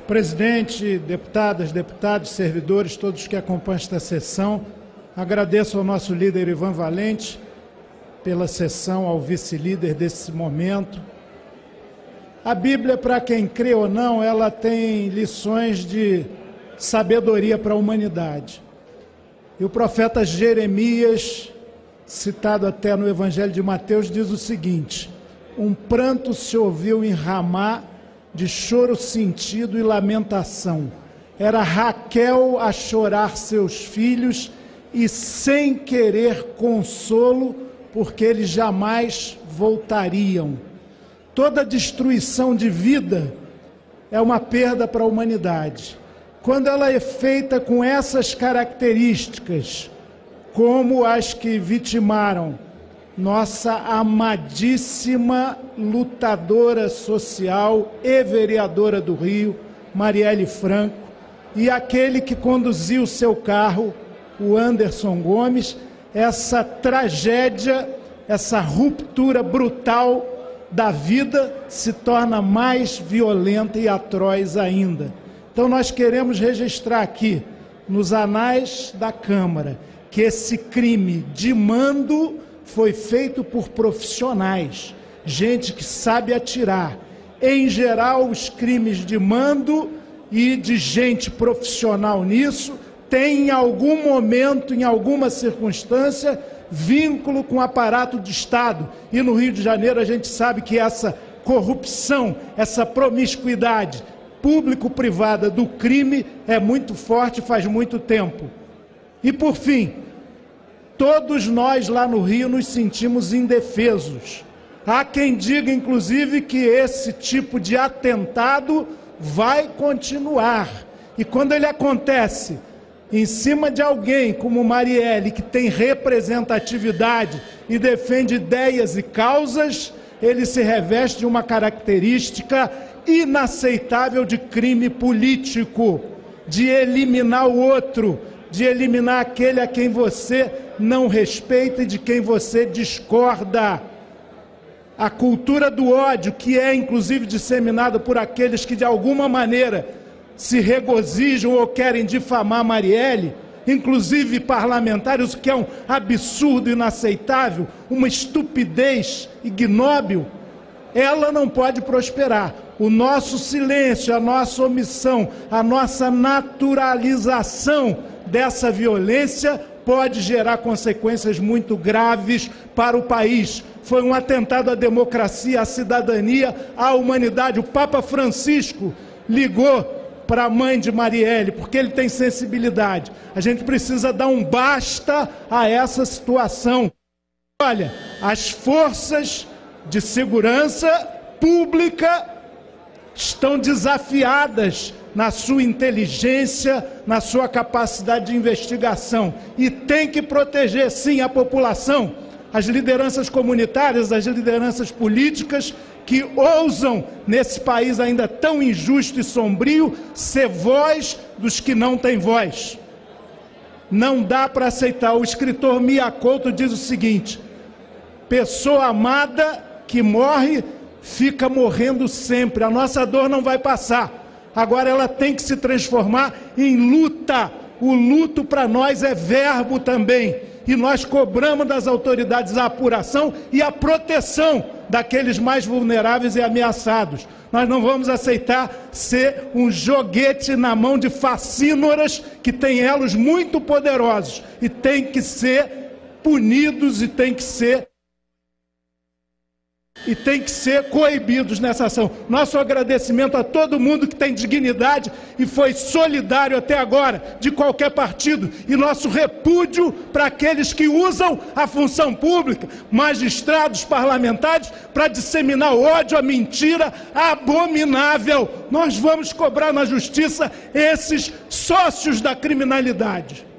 Presidente, deputadas, deputados, servidores, todos que acompanham esta sessão, agradeço ao nosso líder Ivan Valente pela sessão, ao vice-líder desse momento. A Bíblia, para quem crê ou não, ela tem lições de sabedoria para a humanidade. E o profeta Jeremias, citado até no Evangelho de Mateus, diz o seguinte: um pranto se ouviu em Ramá, de choro sentido e lamentação. Era Raquel a chorar seus filhos e sem querer consolo, porque eles jamais voltariam. Toda destruição de vida é uma perda para a humanidade. Quando ela é feita com essas características, como as que vitimaram nossa amadíssima lutadora social e vereadora do Rio, Marielle Franco, e aquele que conduziu seu carro, o Anderson Gomes, essa tragédia, essa ruptura brutal da vida se torna mais violenta e atroz ainda. Então nós queremos registrar aqui, nos anais da Câmara, que esse crime de mando foi feito por profissionais, gente que sabe atirar. Em geral, os crimes de mando e de gente profissional nisso tem em algum momento, em alguma circunstância, vínculo com o aparato de Estado. E no Rio de Janeiro a gente sabe que essa corrupção, essa promiscuidade público-privada do crime é muito forte faz muito tempo. E por fim, todos nós lá no Rio nos sentimos indefesos. Há quem diga, inclusive, que esse tipo de atentado vai continuar. E quando ele acontece em cima de alguém como Marielle, que tem representatividade e defende ideias e causas, ele se reveste de uma característica inaceitável de crime político, de eliminar o outro, de eliminar aquele a quem você não respeita e de quem você discorda. A cultura do ódio, que é inclusive disseminada por aqueles que de alguma maneira se regozijam ou querem difamar Marielle, inclusive parlamentares, o que é um absurdo inaceitável, uma estupidez ignóbil, ela não pode prosperar. O nosso silêncio, a nossa omissão, a nossa naturalização dessa violência pode gerar consequências muito graves para o país. Foi um atentado à democracia, à cidadania, à humanidade. O Papa Francisco ligou para a mãe de Marielle, porque ele tem sensibilidade. A gente precisa dar um basta a essa situação. Olha, as forças de segurança pública estão desafiadas na sua inteligência, na sua capacidade de investigação. E tem que proteger, sim, a população, as lideranças comunitárias, as lideranças políticas que ousam, nesse país ainda tão injusto e sombrio, ser voz dos que não têm voz. Não dá para aceitar. O escritor Mia Couto diz o seguinte: pessoa amada que morre, fica morrendo sempre. A nossa dor não vai passar. Agora ela tem que se transformar em luta. O luto para nós é verbo também. E nós cobramos das autoridades a apuração e a proteção daqueles mais vulneráveis e ameaçados. Nós não vamos aceitar ser um joguete na mão de facínoras que têm elos muito poderosos. E tem que ser punidos e tem que ser coibidos nessa ação. Nosso agradecimento a todo mundo que tem dignidade e foi solidário até agora, de qualquer partido, e nosso repúdio para aqueles que usam a função pública, magistrados, parlamentares, para disseminar o ódio, a mentira abominável. Nós vamos cobrar na justiça esses sócios da criminalidade.